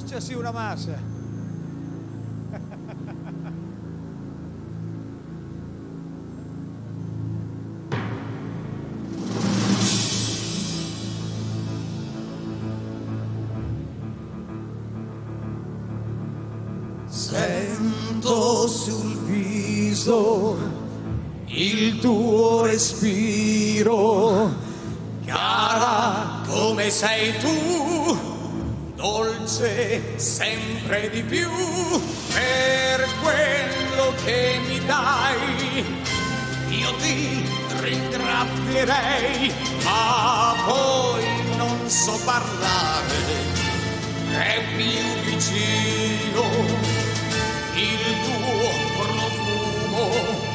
Facciasi una massa. Sento sul viso il tuo respiro, cara come sei tu, dolce sempre di più, per quello che mi dai io ti ringrazierei, ma poi non so parlare, è più vicino il tuo profumo,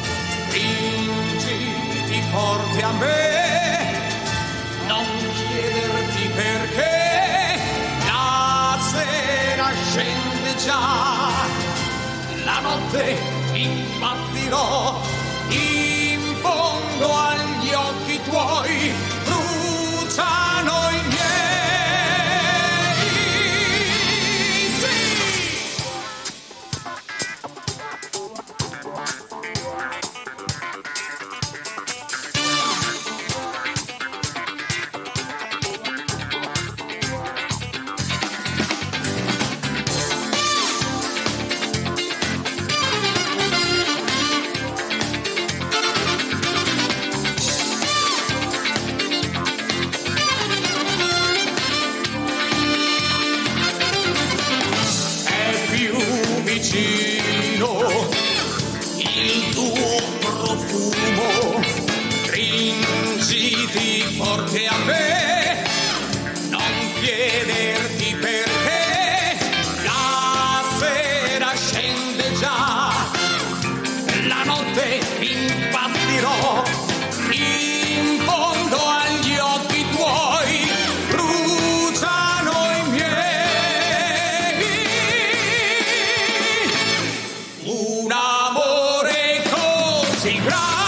stringiti forte a me, non chiederti perché, la sera scende già, la notte impazzirò, in fondo agli occhi tuoi bruciano i miei. Il tuo profumo, stringiti forte a me, non chiederti perché, la sera scende già, la notte impazzirò, in fondo agli occhi tuoi bruciano i miei. Un amore così grande